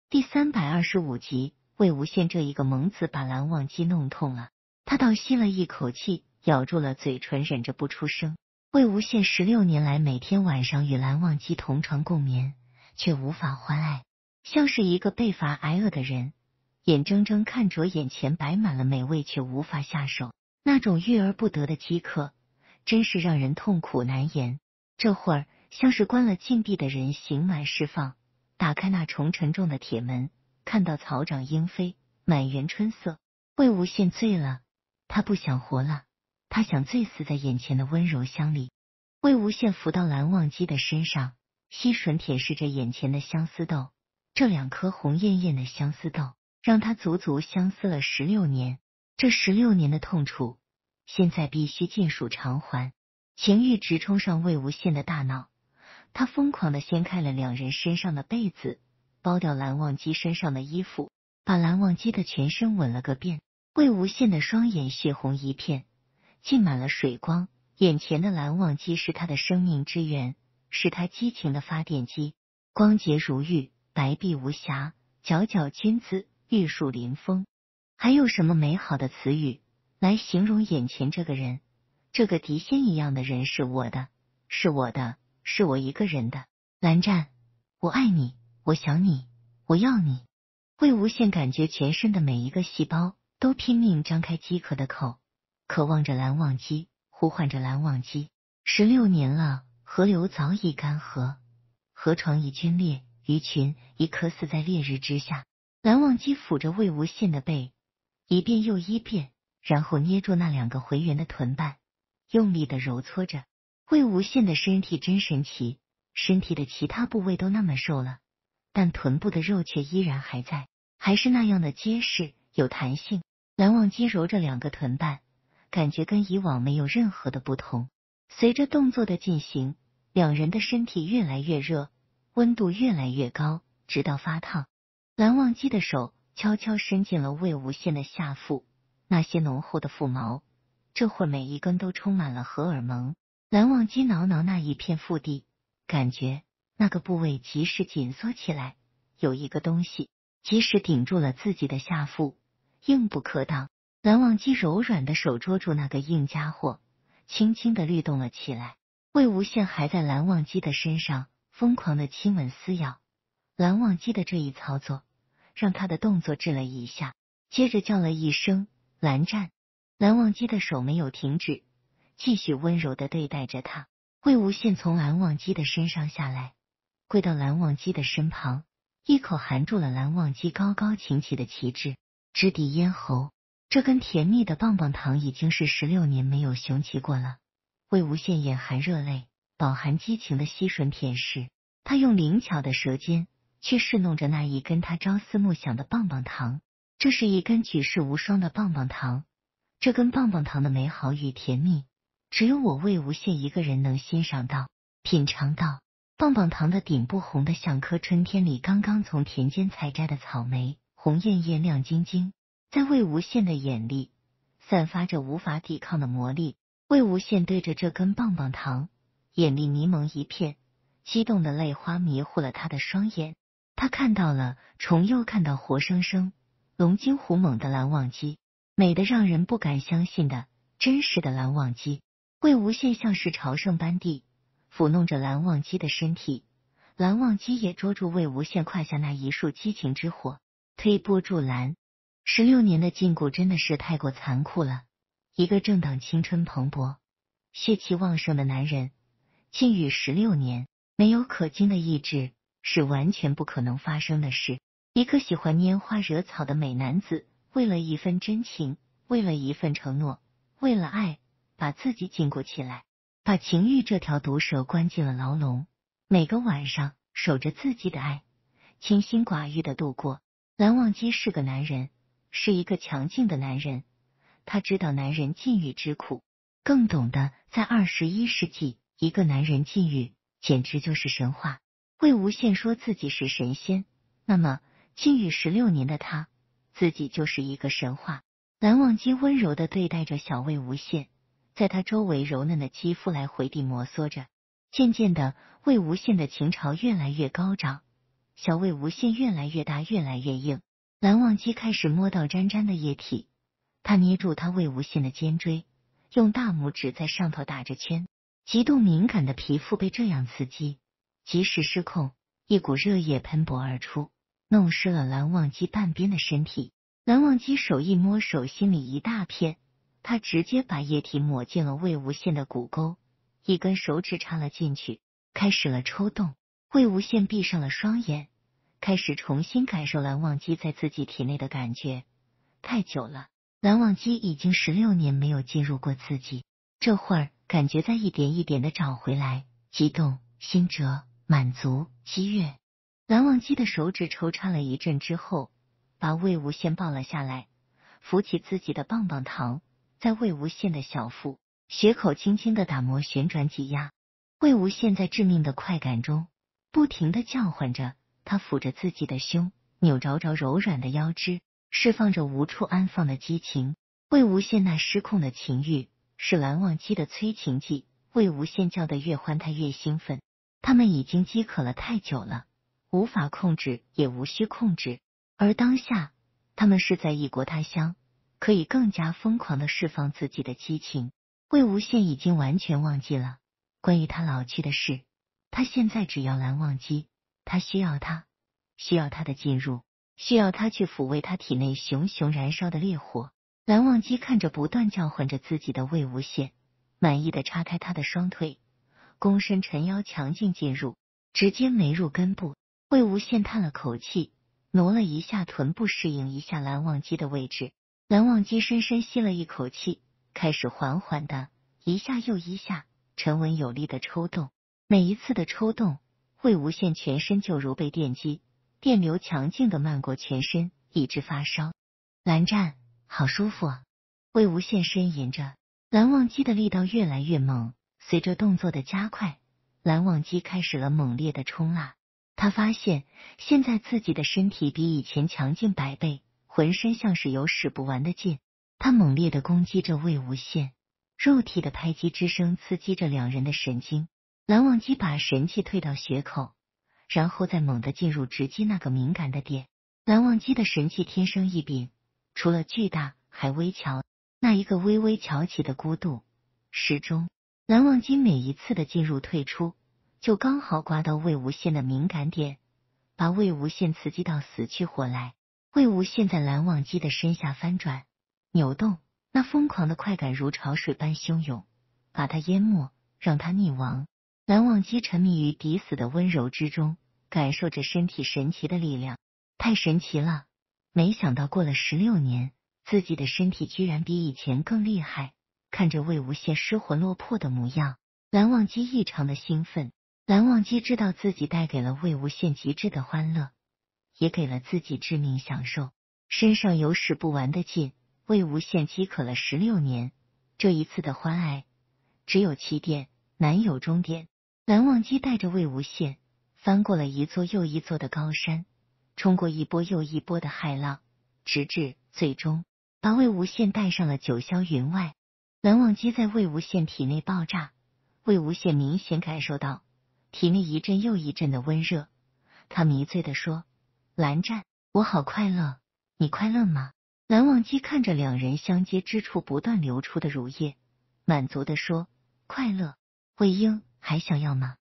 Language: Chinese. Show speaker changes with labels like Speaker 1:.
Speaker 1: 第325集，魏无羡这一个猛子把蓝忘机弄痛了，他倒吸了一口气，咬住了嘴唇，忍着不出声。魏无羡16年来每天晚上与蓝忘机同床共眠，却无法欢爱，像是一个被罚挨饿的人，眼睁睁看着眼前摆满了美味却无法下手，那种欲而不得的饥渴，真是让人痛苦难言。这会儿像是关了禁闭的人刑满释放，打开那重沉重的铁门，看到草长莺飞，满园春色。魏无羡醉了，他不想活了，他想醉死在眼前的温柔乡里。魏无羡伏到蓝忘机的身上，吸吮舔舐着眼前的相思豆，这2颗红艳艳的相思豆让他足足相思了16年。这16年的痛楚，现在必须尽数偿还。情欲直冲上魏无羡的大脑，他疯狂地掀开了2人身上的被子，剥掉蓝忘机身上的衣服，把蓝忘机的全身吻了个遍。魏无羡的双眼血红一片，浸满了水光，眼前的蓝忘机是他的生命之源，是他激情的发电机，光洁如玉，白璧无瑕，皎皎君子，玉树临风。还有什么美好的词语来形容眼前这个人？这个狄仙一样的人是我的，是我的，是我一个人的。蓝湛，我爱你，我想你，我要你。魏无羡感觉全身的每一个细胞都拼命张开饥渴的口，渴望着蓝忘机，呼唤着蓝忘机。16年了，河流早已干涸，河床已龟裂，鱼群已渴死在烈日之下。蓝忘机抚着魏无羡的背，一遍又一遍，然后捏住那2个回圆的臀瓣，用力的揉搓着。魏无羡的身体真神奇，身体的其他部位都那么瘦了，但臀部的肉却依然还在，还是那样的结实有弹性。蓝忘机揉着2个臀瓣，感觉跟以往没有任何的不同。随着动作的进行，2人的身体越来越热，温度越来越高，直到发烫。蓝忘机的手悄悄伸进了魏无羡的下腹，那些浓厚的腹毛，这会每一根都充满了荷尔蒙。蓝忘机挠挠那一片腹地，感觉那个部位即时紧缩起来，有一个东西即时顶住了自己的下腹，硬不可挡。蓝忘机柔软的手捉住那个硬家伙，轻轻的律动了起来。魏无羡还在蓝忘机的身上疯狂的亲吻撕咬，蓝忘机的这一操作让他的动作滞了一下，接着叫了一声蓝湛。蓝忘机的手没有停止，继续温柔的对待着他。魏无羡从蓝忘机的身上下来，跪到蓝忘机的身旁，一口含住了蓝忘机高高挺起的旗帜，直抵咽喉。这根甜蜜的棒棒糖已经是16年没有雄起过了。魏无羡眼含热泪，饱含激情的吸吮舔舐，他用灵巧的舌尖去侍弄着那一根他朝思暮想的棒棒糖。这是一根举世无双的棒棒糖，这根棒棒糖的美好与甜蜜，只有我魏无羡一个人能欣赏到、品尝到。棒棒糖的顶部红的像颗春天里刚刚从田间采摘的草莓，红艳艳亮晶晶，在魏无羡的眼里散发着无法抵抗的魔力。魏无羡对着这根棒棒糖，眼里迷蒙一片，激动的泪花迷糊了他的双眼。他看到了，重又看到活生生、龙精虎猛的蓝忘机，美得让人不敢相信的真实的蓝忘机。魏无羡像是朝圣般地抚弄着蓝忘机的身体，蓝忘机也捉住魏无羡胯下那一束激情之火，推波助澜。16年的禁锢真的是太过残酷了。一个正当青春蓬勃、血气旺盛的男人，禁欲16年，没有可经的意志，是完全不可能发生的事。一个喜欢拈花惹草的美男子，为了一份真情，为了一份承诺，为了爱，把自己禁锢起来，把情欲这条毒蛇关进了牢笼，每个晚上守着自己的爱，清心寡欲的度过。蓝忘机是个男人，是一个强劲的男人，他知道男人禁欲之苦，更懂得在21世纪，一个男人禁欲简直就是神话。魏无羡说自己是神仙，那么禁欲16年的他，自己就是一个神话。蓝忘机温柔地对待着小魏无羡，在他周围柔嫩的肌肤来回地摩挲着。渐渐的，魏无羡的情潮越来越高涨， 小魏无羡越来越大，越来越硬。蓝忘机开始摸到沾沾的液体，他捏住他魏无羡的肩椎，用大拇指在上头打着圈。极度敏感的皮肤被这样刺激，即时失控，一股热液喷薄而出，弄湿了蓝忘机半边的身体。蓝忘机手一摸，手心里一大片，他直接把液体抹进了魏无羡的骨沟，一根手指插了进去，开始了抽动。魏无羡闭上了双眼，开始重新感受蓝忘机在自己体内的感觉。太久了，蓝忘机已经16年没有进入过自己，这会儿感觉在一点一点的找回来，激动、心折、满足、激悦。蓝忘机的手指抽插了一阵之后，把魏无羡抱了下来，扶起自己的棒棒糖，在魏无羡的小腹、血口轻轻的打磨、旋转、挤压。魏无羡在致命的快感中不停的叫唤着，他抚着自己的胸，扭着柔软的腰肢，释放着无处安放的激情。魏无羡那失控的情欲是蓝忘机的催情剂，魏无羡叫得越欢，他越兴奋。他们已经饥渴了太久了，无法控制，也无需控制。而当下，他们是在异国他乡，可以更加疯狂的释放自己的激情。魏无羡已经完全忘记了关于他老去的事，他现在只要蓝忘机，他需要他，需要他的进入，需要他去抚慰他体内熊熊燃烧的烈火。蓝忘机看着不断叫唤着自己的魏无羡，满意的叉开他的双腿，躬身沉腰，强劲进入，直接没入根部。魏无羡叹了口气，挪了一下臀部，适应一下蓝忘机的位置。蓝忘机深深吸了一口气，开始缓缓的一下又一下沉稳有力的抽动。每一次的抽动，魏无羡全身就如被电击，电流强劲的漫过全身，以致发烧。蓝战，好舒服啊！魏无羡呻吟着。蓝忘机的力道越来越猛，随着动作的加快，蓝忘机开始了猛烈的冲辣。他发现现在自己的身体比以前强劲100倍，浑身像是有使不完的劲。他猛烈的攻击着魏无羡，肉体的拍击之声刺激着两人的神经。蓝忘机把神气退到血口，然后再猛地进入直击那个敏感的点。蓝忘机的神气天生异禀，除了巨大，还微巧，那一个微微翘起的弧度。时钟，蓝忘机每一次的进入退出，就刚好刮到魏无羡的敏感点，把魏无羡刺激到死去活来。魏无羡在蓝忘机的身下翻转、扭动，那疯狂的快感如潮水般汹涌，把他淹没，让他溺亡。蓝忘机沉迷于抵死的温柔之中，感受着身体神奇的力量。太神奇了！没想到过了16年，自己的身体居然比以前更厉害。看着魏无羡失魂落魄的模样，蓝忘机异常的兴奋。蓝忘机知道自己带给了魏无羡极致的欢乐，也给了自己致命享受，身上有使不完的劲。魏无羡饥渴了16年，这一次的欢爱只有起点，难有终点。蓝忘机带着魏无羡翻过了一座又一座的高山，冲过一波又一波的骇浪，直至最终把魏无羡带上了九霄云外。蓝忘机在魏无羡体内爆炸，魏无羡明显感受到体内一阵又一阵的温热，他迷醉地说：“蓝战，我好快乐，你快乐吗？”蓝忘机看着两人相接之处不断流出的乳液，满足地说：“快乐。”魏婴，还想要吗？